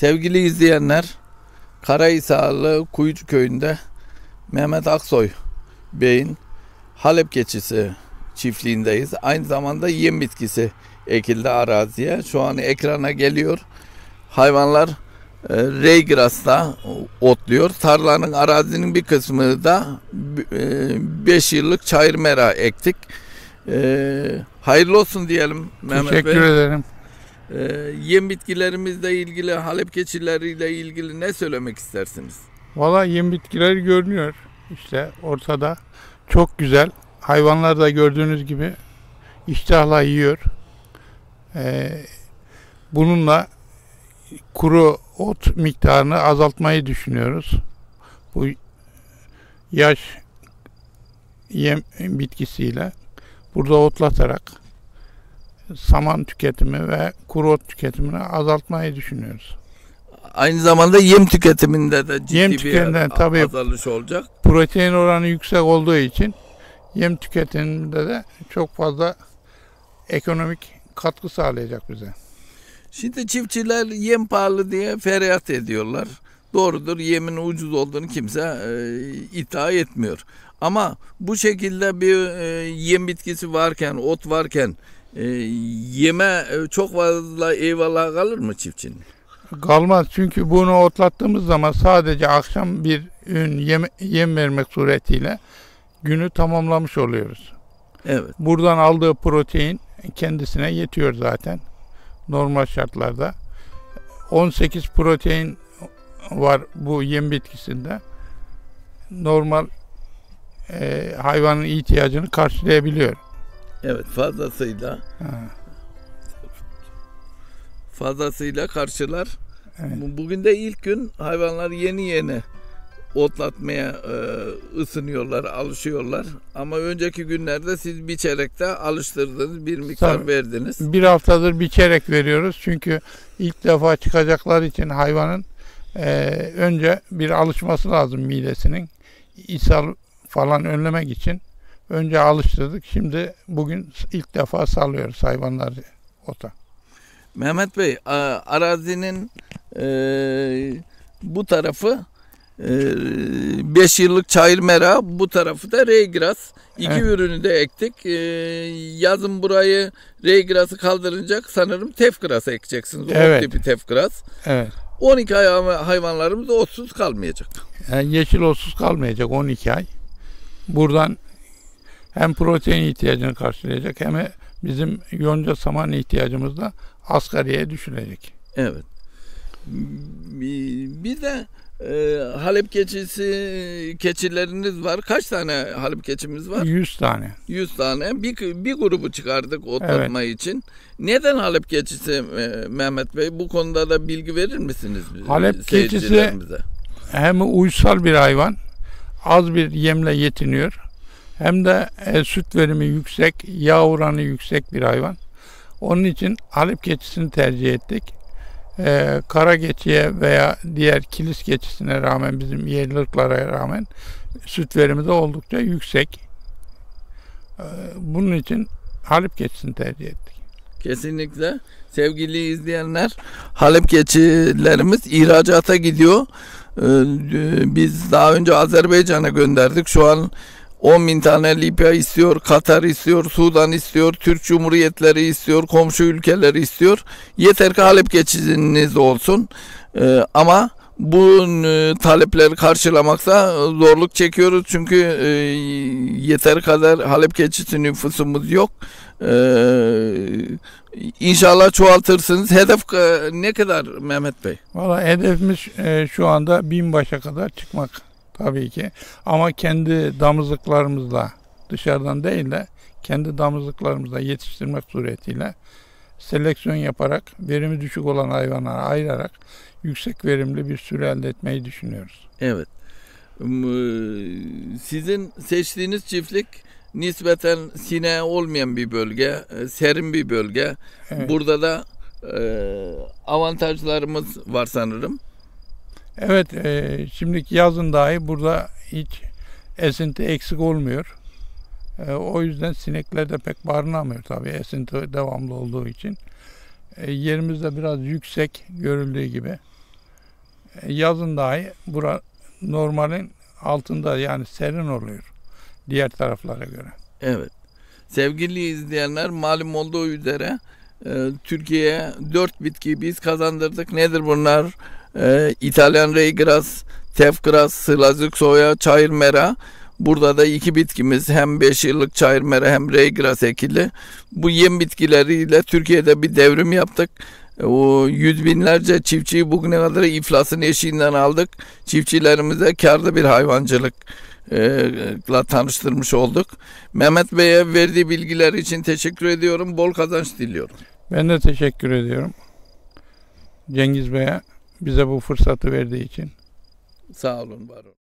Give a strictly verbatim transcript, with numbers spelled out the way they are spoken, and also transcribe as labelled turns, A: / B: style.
A: Sevgili izleyenler, Karahisarlı Kuyucu Köyü'nde Mehmet Aksoy Bey'in Halep keçisi çiftliğindeyiz. Aynı zamanda yem bitkisi ekildi araziye. Şu an ekrana geliyor. Hayvanlar e, Raygrass'ta otluyor. Tarlanın, arazinin bir kısmını da beş e, yıllık çayır mera ektik. E, hayırlı olsun diyelim Mehmet Bey.
B: Teşekkür ederim.
A: Ee, yem bitkilerimizle ilgili, Halep keçileriyle ilgili ne söylemek istersiniz?
B: Valla yem bitkileri görünüyor. İşte ortada. Çok güzel. Hayvanlar da gördüğünüz gibi iştahla yiyor. Ee, bununla kuru ot miktarını azaltmayı düşünüyoruz. Bu yaş yem bitkisiyle burada otlatarak saman tüketimi ve kuru ot tüketimini azaltmayı düşünüyoruz.
A: Aynı zamanda yem tüketiminde de ciddi
B: yem
A: bir
B: tabii,
A: azalış olacak.
B: Protein oranı yüksek olduğu için yem tüketiminde de çok fazla ekonomik katkı sağlayacak bize.
A: Şimdi çiftçiler yem pahalı diye feryat ediyorlar. Doğrudur, yemin ucuz olduğunu kimse e, iddia etmiyor. Ama bu şekilde bir e, yem bitkisi varken, ot varken e, yeme çok fazla eyvallah kalır mı çiftçinin?
B: Kalmaz, çünkü bunu otlattığımız zaman sadece akşam bir öğün yem, yem vermek suretiyle günü tamamlamış oluyoruz.
A: Evet.
B: Buradan aldığı protein kendisine yetiyor zaten normal şartlarda. on sekiz protein var bu yem bitkisinde. Normal e, hayvanın ihtiyacını karşılayabiliyor.
A: Evet, fazlasıyla.
B: Ha.
A: Fazlasıyla karşılar.
B: Evet.
A: Bugün de ilk gün hayvanlar yeni yeni otlatmaya e, ısınıyorlar, alışıyorlar. Ama önceki günlerde siz biçerek de alıştırdınız, bir miktar
B: Tabii,
A: verdiniz.
B: Bir haftadır biçerek veriyoruz. Çünkü ilk defa çıkacaklar için hayvanın e, önce bir alışması lazım midesinin. İshal falan önlemek için önce alıştırdık. Şimdi bugün ilk defa salıyoruz hayvanları ota.
A: Mehmet Bey, arazinin e, bu tarafı beş e, yıllık çayır mera, bu tarafı da Raygrass. İki evet. ürünü de ektik. E, yazın burayı Raygrass'ı kaldırınca sanırım Tefgrass ekeceksiniz.
B: Evet.
A: O tipi Tefgrass.
B: Evet.
A: on iki ay hayvanlarımız otsuz kalmayacak.
B: Yani yeşil otsuz kalmayacak on iki ay. Buradan hem protein ihtiyacını karşılayacak hem de bizim yonca saman ihtiyacımız da asgariye düşürecek.
A: Evet. Bir de e, Halep keçisi keçileriniz var. Kaç tane Halep keçimiz var?
B: yüz tane.
A: yüz tane. Bir, bir grubu çıkardık otlatma evet. için. Neden Halep keçisi Mehmet Bey? Bu konuda da bilgi verir misiniz?
B: Halep keçisi hem uysal bir hayvan, az bir yemle yetiniyor. Hem de e, süt verimi yüksek, yağ oranı yüksek bir hayvan. Onun için Halep keçisini tercih ettik. E, kara keçiye veya diğer kilis keçisine rağmen, bizim yerli ırklara rağmen süt verimi de oldukça yüksek. E, bunun için Halep keçisini tercih ettik.
A: Kesinlikle. Sevgili izleyenler, Halep keçilerimiz ihracata gidiyor. E, biz daha önce Azerbaycan'a gönderdik. Şu an on bin tane Libya istiyor, Katar istiyor, Sudan istiyor, Türk Cumhuriyetleri istiyor, komşu ülkeleri istiyor. Yeter ki Halep keçiniz olsun. Ee, ama bu e, talepleri karşılamakta zorluk çekiyoruz. Çünkü e, yeter kadar Halep keçisi nüfusumuz yok. Ee, İnşallah çoğaltırsınız. Hedef e, ne kadar Mehmet Bey?
B: Vallahi hedefimiz e, şu anda bin başa kadar çıkmak. Tabii ki. Ama kendi damızlıklarımızla, dışarıdan değil de kendi damızlıklarımızla yetiştirmek suretiyle seleksiyon yaparak, verimi düşük olan hayvanlara ayırarak yüksek verimli bir sürü elde etmeyi düşünüyoruz.
A: Evet. Sizin seçtiğiniz çiftlik nispeten sineği olmayan bir bölge, serin bir bölge. Evet. Burada da e, avantajlarımız var sanırım.
B: Evet, e, şimdiki yazın dahi burada hiç esinti eksik olmuyor. E, o yüzden sinekler de pek barınamıyor tabii, esinti devamlı olduğu için. E, yerimiz de biraz yüksek görüldüğü gibi. E, yazın dahi bura normalin altında, yani serin oluyor diğer taraflara göre.
A: Evet. Sevgili izleyenler, malum olduğu üzere e, Türkiye'ye dört bitkiyi biz kazandırdık. Nedir bunlar? E, İtalyan Raygrass, Tefgrass, Sılazık soya, çayır mera. Burada da iki bitkimiz, hem beş yıllık çayır mera hem Raygrass ekili. Bu yem bitkileriyle Türkiye'de bir devrim yaptık. O yüz binlerce çiftçiyi bugüne kadar iflasın eşiğinden aldık. Çiftçilerimize kârlı bir hayvancılık la tanıştırmış olduk. Mehmet Bey'e verdiği bilgiler için teşekkür ediyorum. Bol kazanç diliyorum.
B: Ben de teşekkür ediyorum Cengiz Bey'e bize bu fırsatı verdiği için.
A: Sağ olun, var olun.